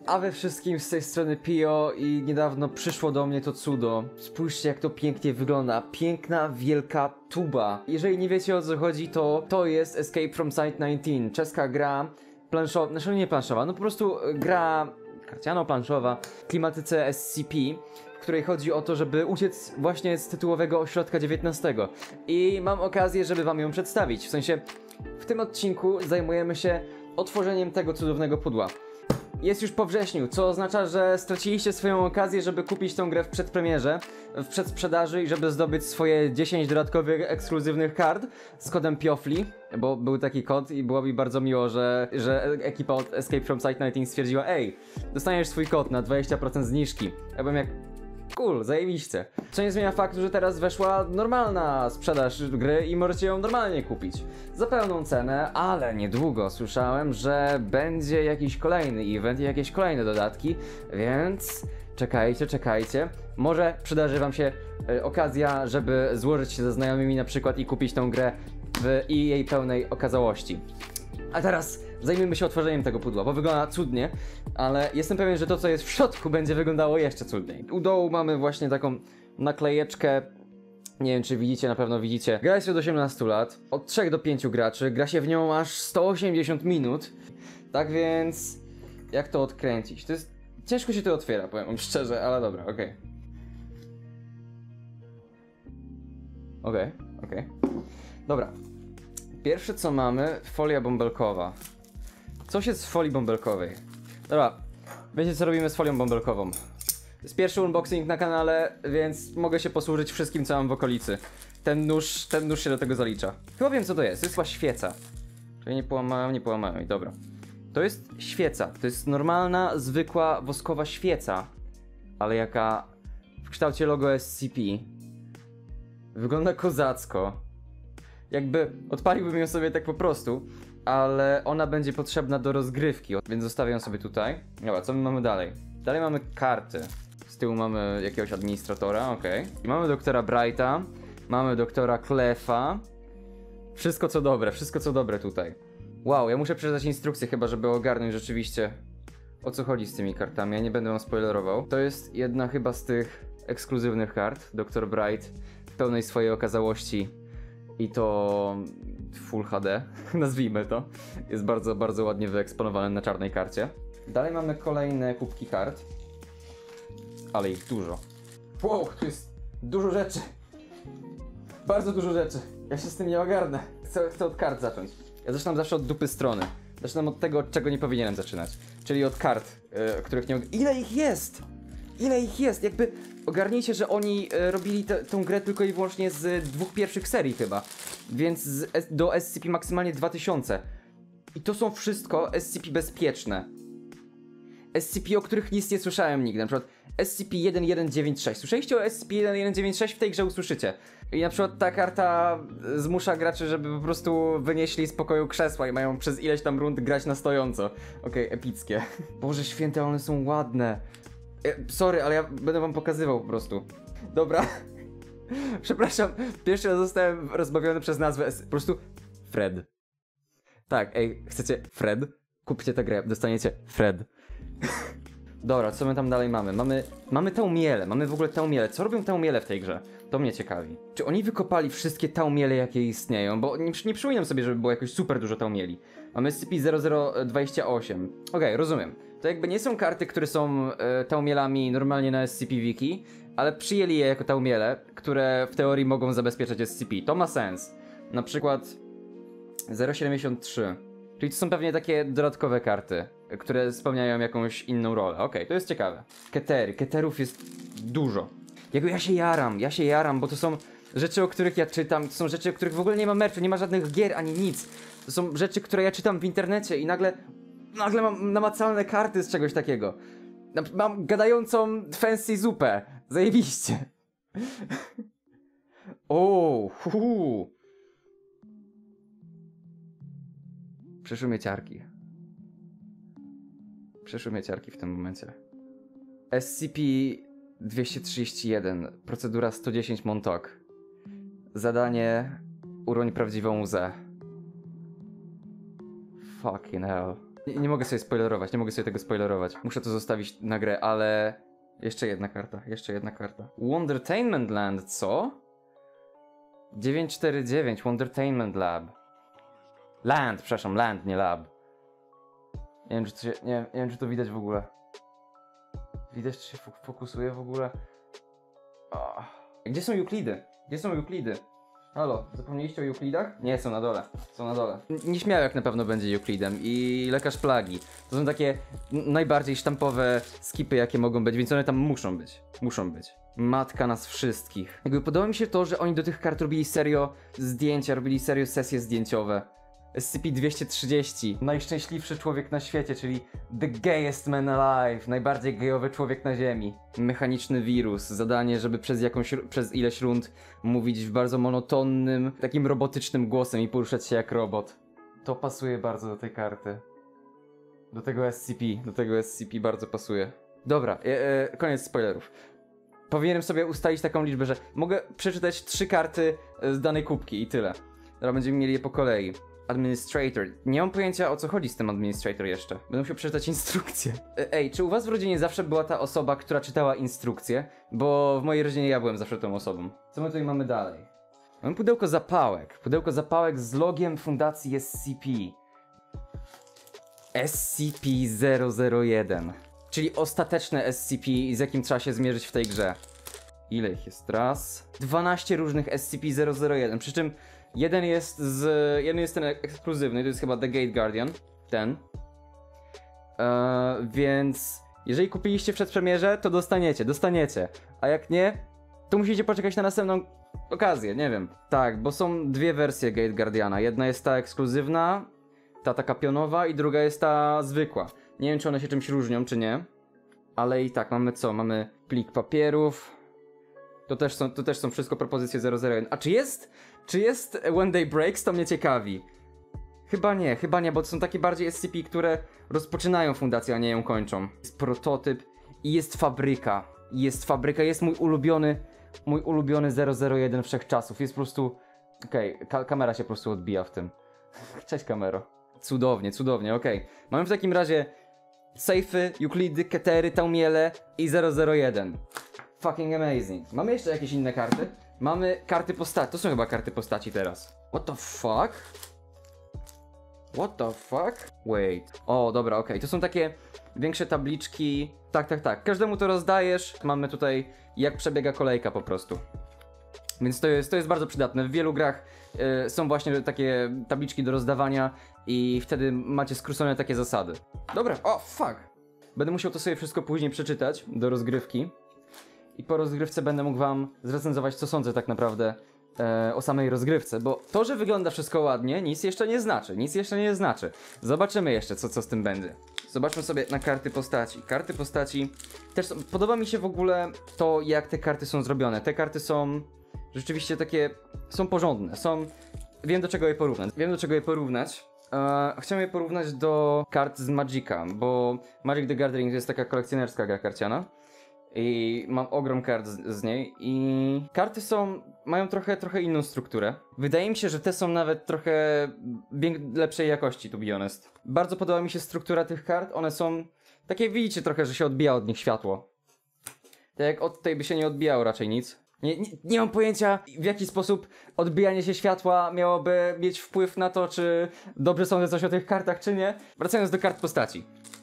A we wszystkim z tej strony Pio i niedawno przyszło do mnie to cudo. Spójrzcie, jak to pięknie wygląda. Piękna, wielka tuba. Jeżeli nie wiecie, o co chodzi, to jest Escape from Site 19. Czeska gra planszowa, znaczy nie planszowa, no po prostu gra karciano-planszowa w klimatyce SCP, w której chodzi o to, żeby uciec właśnie z tytułowego ośrodka XIX. I mam okazję, żeby wam ją przedstawić. W sensie, w tym odcinku zajmujemy się otworzeniem tego cudownego pudła. Jest już po wrześniu, co oznacza, że straciliście swoją okazję, żeby kupić tą grę w przedpremierze, w przedsprzedaży i żeby zdobyć swoje 10 dodatkowych ekskluzywnych kart z kodem PIOFLI, bo był taki kod i było mi bardzo miło, że ekipa od Escape from Site 19 stwierdziła: ej, dostaniesz swój kod na 20% zniżki. Ja byłem jak: cool, zajebiście. Co nie zmienia faktu, że teraz weszła normalna sprzedaż gry i możecie ją normalnie kupić. Za pełną cenę, ale niedługo słyszałem, że będzie jakiś kolejny event i jakieś kolejne dodatki, więc czekajcie. Może przydarzy wam się okazja, żeby złożyć się ze znajomymi na przykład i kupić tą grę w jej pełnej okazałości. A teraz zajmijmy się otworzeniem tego pudła, bo wygląda cudnie, ale jestem pewien, że to, co jest w środku, będzie wyglądało jeszcze cudniej. U dołu mamy właśnie taką naklejeczkę. Nie wiem, czy widzicie, na pewno widzicie. Gra jest od 18 lat, od 3 do 5 graczy, gra się w nią aż 180 minut. Tak więc, jak to odkręcić? To jest... ciężko się to otwiera, powiem wam szczerze, ale dobra, okej. Dobra. Pierwsze co mamy, folia bąbelkowa. Coś jest w folii bąbelkowej. Dobra, wiecie co robimy z folią bąbelkową. To jest pierwszy unboxing na kanale, więc mogę się posłużyć wszystkim, co mam w okolicy. Ten nóż się do tego zalicza. Chyba wiem, co to jest chyba świeca. Czyli nie połamałem i dobra. To jest świeca, to jest normalna, zwykła, woskowa świeca. Ale jaka w kształcie logo SCP. Wygląda kozacko. Jakby odpaliłbym ją sobie tak po prostu, ale ona będzie potrzebna do rozgrywki, więc zostawię ją sobie tutaj. Dobra, co my mamy dalej? Dalej mamy karty. Z tyłu mamy jakiegoś administratora, okej. I mamy doktora Brighta, mamy doktora Clefa. Wszystko co dobre tutaj. Wow, ja muszę przeczytać instrukcję chyba, żeby ogarnąć rzeczywiście, o co chodzi z tymi kartami. Ja nie będę wam spoilerował. To jest jedna chyba z tych ekskluzywnych kart. Dr. Bright w pełnej swojej okazałości. I to Full HD, nazwijmy to. Jest bardzo, bardzo ładnie wyeksponowane na czarnej karcie. Dalej mamy kolejne kubki kart. Ale ich dużo. Wow, tu jest dużo rzeczy. Bardzo dużo rzeczy. Ja się z tym nie ogarnę. Chcę od kart zacząć. Ja zaczynam zawsze od dupy strony. Zaczynam od tego, od czego nie powinienem zaczynać. Czyli od kart, których nie... Ile ich jest? Ile ich jest? Jakby ogarnijcie, że oni robili tę grę tylko i wyłącznie z 2 pierwszych serii chyba. Więc do SCP maksymalnie 2000. I to są wszystko SCP bezpieczne. SCP, o których nic nie słyszałem nigdy. Na przykład SCP-1196. Słyszeliście o SCP-1196? W tej grze usłyszycie. I na przykład ta karta zmusza graczy, żeby po prostu wynieśli z pokoju krzesła i mają przez ileś tam rund grać na stojąco. Okej, epickie. Boże święte, one są ładne. Sorry, ale ja będę wam pokazywał po prostu. Dobra. Przepraszam, pierwszy raz zostałem rozbawiony przez nazwę po prostu Fred. Tak, ej, chcecie Fred? Kupcie tę grę, dostaniecie Fred. Dobra, co my tam dalej mamy? Mamy taumiele, mamy w ogóle taumiele. Co robią taumiele w tej grze? To mnie ciekawi. Czy oni wykopali wszystkie taumiele, jakie istnieją? Bo nie przypominam sobie, żeby było jakoś super dużo taumieli. Mamy SCP-0028. Okej, rozumiem. To jakby nie są karty, które są taumielami normalnie na SCP Wiki, ale przyjęli je jako taumiele, które w teorii mogą zabezpieczać SCP. To ma sens. Na przykład 073. Czyli to są pewnie takie dodatkowe karty, które spełniają jakąś inną rolę. Okej, to jest ciekawe. Keterów jest dużo. Jakby ja się jaram, bo to są rzeczy, o których ja czytam, to są rzeczy, o których w ogóle nie ma merchu, nie ma żadnych gier ani nic. To są rzeczy, które ja czytam w internecie i nagle mam namacalne karty z czegoś takiego. Mam gadającą fancy zupę. Zajebiście. O, Przyszły mieciarki w tym momencie. SCP-231, procedura 110 Montauk. Zadanie: uroń prawdziwą łzę. Fucking hell. Nie mogę sobie spoilerować, nie mogę sobie tego spoilerować. Muszę to zostawić na grę, ale... Jeszcze jedna karta. Wondertainment Land, co? 949, Wondertainment Lab. Przepraszam, Land, nie Lab. Nie wiem, czy to się, nie wiem, czy to widać w ogóle. Widać, czy się fokusuje w ogóle? Oh. Gdzie są Euklidy? Halo, zapomnieliście o Euklidach? Nie, są na dole. Nieśmiałek na pewno będzie Euklidem i Lekarz Plagi. To są takie najbardziej sztampowe skipy, jakie mogą być, więc one tam muszą być. Matka nas wszystkich. Jakby podoba mi się to, że oni do tych kart robili serio zdjęcia, robili serio sesje zdjęciowe. SCP-230, najszczęśliwszy człowiek na świecie, czyli the gayest man alive, najbardziej gejowy człowiek na ziemi. Mechaniczny wirus, zadanie, żeby przez ileś rund mówić w bardzo monotonnym, takim robotycznym głosem i poruszać się jak robot. To pasuje bardzo do tej karty. Do tego SCP bardzo pasuje. Dobra, koniec spoilerów. Powinienem sobie ustalić taką liczbę, że mogę przeczytać 3 karty z danej kubki i tyle. Teraz będziemy mieli je po kolei. Administrator. Nie mam pojęcia, o co chodzi z tym Administrator jeszcze. Będę musiał przeczytać instrukcję. Ej, czy u was w rodzinie zawsze była ta osoba, która czytała instrukcję? Bo w mojej rodzinie ja byłem zawsze tą osobą. Co my tutaj mamy dalej? Mamy pudełko zapałek. Pudełko zapałek z logiem fundacji SCP. SCP-001. Czyli ostateczne SCP, z jakim trzeba się zmierzyć w tej grze. Ile ich jest? Raz. 12 różnych SCP-001. Przy czym jeden jest ten ekskluzywny, to jest chyba The Gate Guardian. Ten. Więc jeżeli kupiliście w przedpremierze, to dostaniecie. A jak nie, to musicie poczekać na następną okazję, nie wiem. Tak, bo są dwie wersje Gate Guardiana. Jedna jest ta ekskluzywna, ta taka pionowa, i druga jest ta zwykła. Nie wiem, czy one się czymś różnią, czy nie. Ale i tak, mamy co? Mamy plik papierów. To też są wszystko propozycje 001. A czy jest When Day Breaks? To mnie ciekawi. Chyba nie, bo to są takie bardziej SCP, które rozpoczynają fundację, a nie ją kończą. Jest prototyp i jest fabryka. Jest mój ulubiony 001 wszechczasów. Jest po prostu... Okej, kamera się po prostu odbija w tym. Cześć kamero. Cudownie, okej. Mamy w takim razie sejfy, Euklidy, Ketery, Taumiele i 001. Fucking amazing. Mamy jeszcze jakieś inne karty? Mamy karty postaci. To są chyba karty postaci teraz. What the fuck? Wait. O, dobra, okej. To są takie większe tabliczki. Tak. Każdemu to rozdajesz. Mamy tutaj jak przebiega kolejka po prostu. Więc to jest bardzo przydatne. W wielu grach są właśnie takie tabliczki do rozdawania i wtedy macie skrócone takie zasady. Dobra, fuck. Będę musiał to sobie wszystko później przeczytać do rozgrywki. I po rozgrywce będę mógł wam zrecenzować, co sądzę tak naprawdę o samej rozgrywce. Bo to, że wygląda wszystko ładnie, nic jeszcze nie znaczy. Zobaczymy jeszcze, co z tym będzie. Zobaczmy sobie na karty postaci. Karty postaci też są... Podoba mi się w ogóle to, jak te karty są zrobione. Te karty są rzeczywiście takie... Są porządne. Wiem, do czego je porównać. Chciałem je porównać do kart z Magica, bo Magic the Gathering to jest taka kolekcjonerska gra karciana. I mam ogrom kart z niej i karty mają trochę inną strukturę. Wydaje mi się, że te są nawet trochę lepszej jakości, to be honest. Bardzo podoba mi się struktura tych kart, one są takie, widzicie trochę, że się odbija od nich światło. Tak jak od tej by się nie odbijało raczej nic. Nie mam pojęcia, w jaki sposób odbijanie się światła miałoby mieć wpływ na to, czy dobrze sądzę coś o tych kartach, czy nie. Wracając do kart postaci.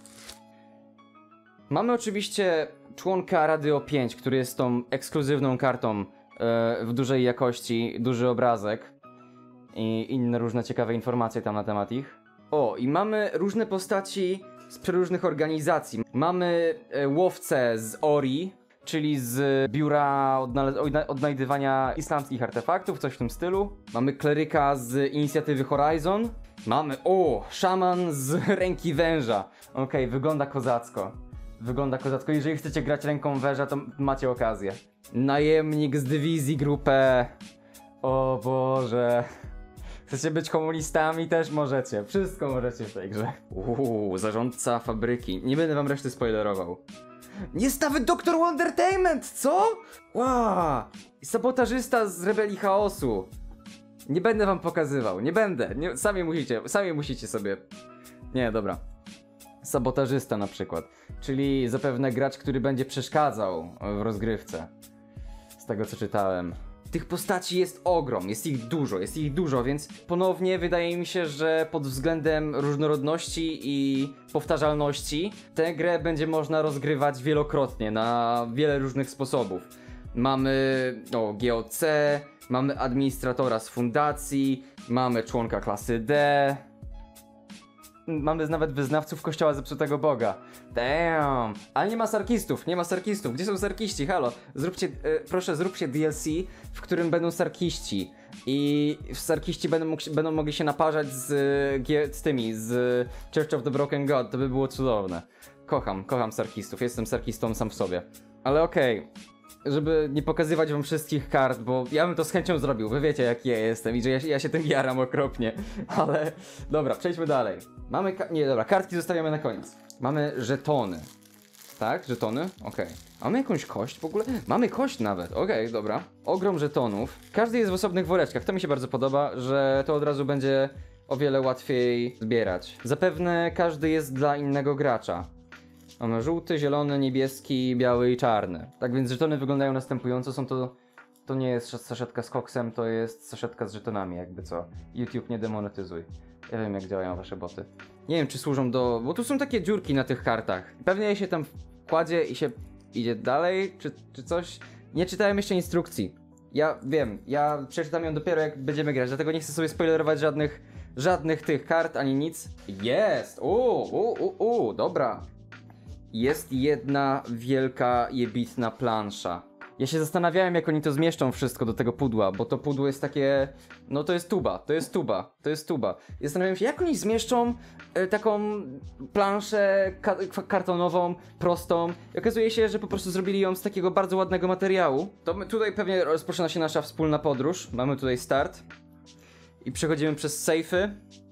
Mamy oczywiście członka Radio 5, który jest tą ekskluzywną kartą w dużej jakości, duży obrazek i inne różne ciekawe informacje tam na temat ich. I mamy różne postaci z przeróżnych organizacji. Mamy łowcę z ORI, czyli z Biura Odnajdywania Islamskich Artefaktów, coś w tym stylu. Mamy kleryka z inicjatywy Horizon. Mamy, szaman z Ręki Węża. Okej, wygląda kozacko. Jeżeli chcecie grać Ręką Węża, to macie okazję. Najemnik z dywizji grupę. O Boże. Chcecie być komunistami? Też możecie. Wszystko możecie w tej grze. Zarządca fabryki. Nie będę wam reszty spoilerował. Jest nawet Dr. Wondertainment, co? Sabotażysta z Rebelii Chaosu. Nie będę wam pokazywał, nie będę. Sami musicie sobie... Nie, dobra. sabotażysta na przykład, czyli zapewne gracz, który będzie przeszkadzał w rozgrywce. Z tego co czytałem. Tych postaci jest ogrom, jest ich dużo, więc ponownie wydaje mi się, że pod względem różnorodności i powtarzalności tę grę będzie można rozgrywać wielokrotnie, na wiele różnych sposobów. Mamy GOC, mamy administratora z fundacji, mamy członka klasy D, mamy nawet wyznawców kościoła zepsutego Boga. Damn! Ale nie ma sarkistów, nie ma sarkistów. Gdzie są sarkiści? Halo, zróbcie, proszę zróbcie DLC, w którym będą sarkiści. I sarkiści będą mogli się naparzać z Church of the Broken God. To by było cudowne. Kocham sarkistów, jestem sarkistą sam w sobie. Ale okej. Żeby nie pokazywać wam wszystkich kart, bo ja bym to z chęcią zrobił, wy wiecie jaki ja jestem i że ja się tym jaram okropnie. Ale dobra, przejdźmy dalej. Kartki zostawiamy na koniec. Mamy żetony. Tak, żetony? Okej. Mamy jakąś kość w ogóle? Mamy kość nawet, okej, dobra. Ogrom żetonów. Każdy jest w osobnych woreczkach, to mi się bardzo podoba, że to od razu będzie o wiele łatwiej zbierać. Zapewne każdy jest dla innego gracza. Mamy żółty, zielony, niebieski, biały i czarny. Tak więc żetony wyglądają następująco. To nie jest saszetka z koksem, to jest saszetka z żetonami, jakby co. YouTube nie demonetyzuj. Ja wiem jak działają wasze boty. Nie wiem czy służą do... bo tu są takie dziurki na tych kartach. Pewnie je się tam kładzie i się idzie dalej, czy coś. Nie czytałem jeszcze instrukcji. Ja wiem, ja przeczytam ją dopiero jak będziemy grać, dlatego nie chcę sobie spoilerować żadnych tych kart, ani nic. Jest! Dobra. Jest jedna wielka, jebitna plansza. Ja się zastanawiałem jak oni to zmieszczą wszystko do tego pudła, bo to pudło jest takie... no to jest tuba. I zastanawiałem się jak oni zmieszczą taką planszę kartonową, prostą. I okazuje się, że po prostu zrobili ją z takiego bardzo ładnego materiału. Tutaj pewnie rozpoczyna się nasza wspólna podróż. Mamy tutaj start. I przechodzimy przez sejfy,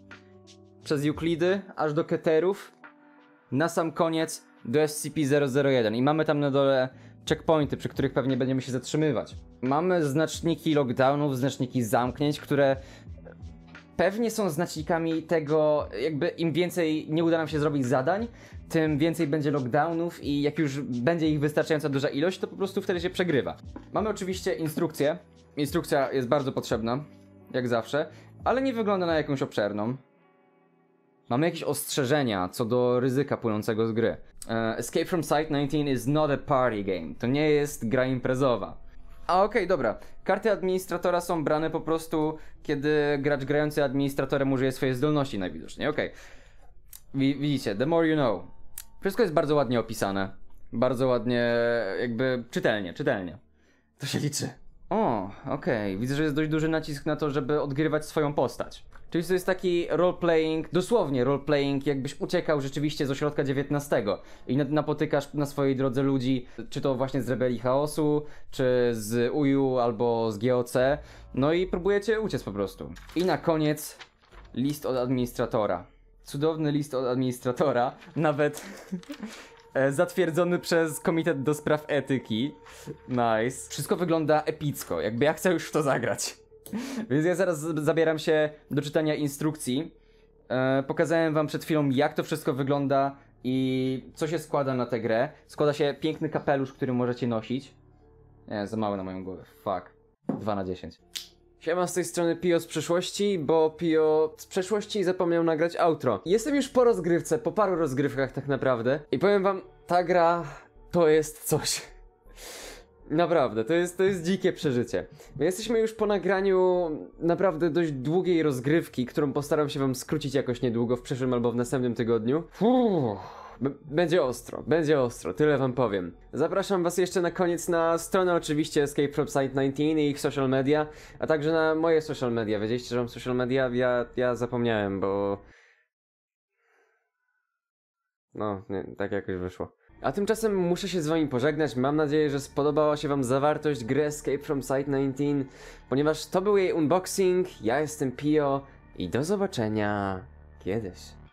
przez Euklidy, aż do Keterów. Na sam koniec do SCP-001 i mamy tam na dole checkpointy, przy których pewnie będziemy się zatrzymywać. Mamy znaczniki lockdownów, znaczniki zamknięć, które pewnie są znacznikami tego, jakby im więcej nie uda nam się zrobić zadań, tym więcej będzie lockdownów i jak już będzie ich wystarczająca duża ilość, to po prostu wtedy się przegrywa. Mamy oczywiście instrukcję. Instrukcja jest bardzo potrzebna, jak zawsze, ale nie wygląda na jakąś obszerną. Mamy jakieś ostrzeżenia co do ryzyka płynącego z gry. Escape from Site-19 is not a party game. To nie jest gra imprezowa. Okej, dobra. Karty administratora są brane po prostu, kiedy gracz grający administratorem użyje swojej zdolności najwidoczniej. Okej. Widzicie, the more you know. Wszystko jest bardzo ładnie opisane. Bardzo ładnie, jakby czytelnie. To się liczy. Okej. Widzę, że jest dość duży nacisk na to, żeby odgrywać swoją postać. Czyli to jest taki roleplaying, dosłownie roleplaying, jakbyś uciekał rzeczywiście z ośrodka XIX i napotykasz na swojej drodze ludzi, czy to właśnie z Rebelii Chaosu, czy z UU albo z GOC, no i próbujecie uciec po prostu. I na koniec list od administratora. Cudowny list od administratora, nawet zatwierdzony przez Komitet do Spraw Etyki. Nice. Wszystko wygląda epicko, jakby ja chcę już w to zagrać. Więc ja zaraz zabieram się do czytania instrukcji. Pokazałem wam przed chwilą jak to wszystko wygląda i co się składa na tę grę. Składa się piękny kapelusz, który możecie nosić. Nie, za mały na moją głowę, fuck. 2/10. Siema, z tej strony Pio z przeszłości, bo Pio z przeszłości zapomniał nagrać outro. Jestem już po rozgrywce, po paru rozgrywkach tak naprawdę. I powiem wam, ta gra to jest coś. Naprawdę, to jest dzikie przeżycie. My jesteśmy już po nagraniu naprawdę dość długiej rozgrywki, którą postaram się wam skrócić jakoś niedługo, w przyszłym albo w następnym tygodniu. Będzie ostro, tyle wam powiem. Zapraszam was jeszcze na koniec na stronę oczywiście Escape from Site-19 i ich social media, a także na moje social media. Wiedzieliście, że mam social media? Ja zapomniałem, bo... no, nie, tak jakoś wyszło. A tymczasem muszę się z wami pożegnać. Mam nadzieję, że spodobała się wam zawartość gry Escape from Site-19, ponieważ to był jej unboxing. Ja jestem Pio i do zobaczenia kiedyś.